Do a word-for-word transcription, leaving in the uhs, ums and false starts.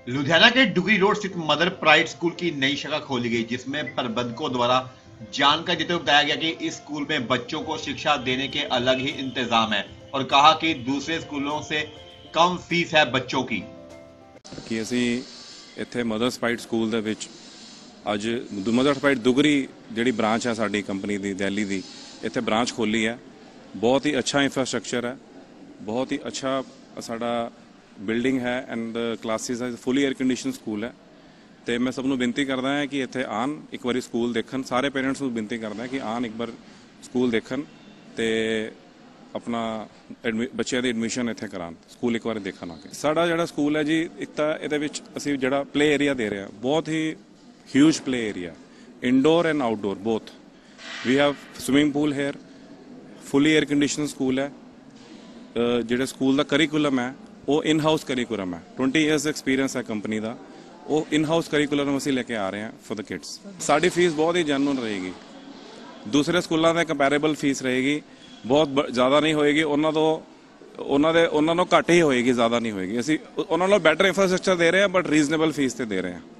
लुधियाना के डुगरी रोड स्थित mother pride school की नई शाखा खोली गई, जिसमें प्रबंधकों द्वारा जानकारी देते हुए बताया गया कि इस स्कूल में बच्चों को शिक्षा देने के अलग ही इंतजाम है और कहा कि दूसरे स्कूलों से कम फीस है बच्चों की। कि ਅਸੀਂ ਇੱਥੇ ਮਦਰਸ ਪ੍ਰਾਈਡ ਸਕੂਲ ਦੇ ਵਿੱਚ ਅੱਜ ਮਦਰਸ ਪ੍ਰਾਈਡ ਦੁਗਰੀ ਜਿਹੜੀ ਬ੍ਰਾਂਚ ਹੈ ਸਾਡੀ ਕੰਪਨੀ ਦੀ ਦਿੱਲੀ ਦੀ ਇੱਥੇ ਬ੍ਰਾਂਚ ਖੋਲੀ ਹੈ। ਬਹੁਤ ਹੀ ਅੱਛਾ ਇਨਫਰਾਸਟ੍ਰਕਚਰ ਹੈ, ਬਹੁਤ ਹੀ ਅੱਛਾ ਸਾਡਾ ਬਿਲਡਿੰਗ ਹੈ ਐਂਡ ਕਲਾਸਿਸ ਹੈ, ਫੁੱਲੀ 에ਅਰ ਕੰਡੀਸ਼ਨ ਸਕੂਲ ਹੈ। ਤੇ ਮੈਂ ਸਭ ਨੂੰ ਬੇਨਤੀ ਕਰਦਾ ਹਾਂ ਕਿ ਇੱਥੇ ਆਣ, ਇੱਕ ਵਾਰੀ ਸਕੂਲ ਦੇਖਣ। ਸਾਰੇ ਪੇਰੈਂਟਸ ਨੂੰ ਬੇਨਤੀ ਕਰਦਾ ਕਿ ਆਣ ਇੱਕ ਵਾਰ ਸਕੂਲ ਦੇਖਣ ਤੇ अपना बच्चों की एडमिशन इत्थे करान, स्कूल एक बार देखना आके। साडा जिहड़ा स्कूल है जी, एक तो इहदे विच असीं जिहड़ा प्ले एरिया दे रहे हैं, बहुत ही huge play area, indoor and outdoor both. We have swimming pool here, fully air condition school है। जिहड़ा स्कूल का करिकुलम है वो इन हाउस करिकुलम है, ट्वेंटी ईयर्स एक्सपीरियंस है कंपनी का। वो इन हाउस करिकुलम असीं लेके आ रहे हैं फॉर द किड्स। साडी फीस बहुत ही जेन्युइन रहेगी, दूसरे स्कूलों के कंपैरेबल फीस रहेगी, बहुत ज़्यादा नहीं होएगी। उन्होंने तो उन्होंने उन्होंने घट ही होएगी, ज़्यादा नहीं होएगी। असी उन्होंने बेटर इंफ्रास्ट्रक्चर दे रहे हैं बट रीजनेबल फीस तो दे रहे हैं।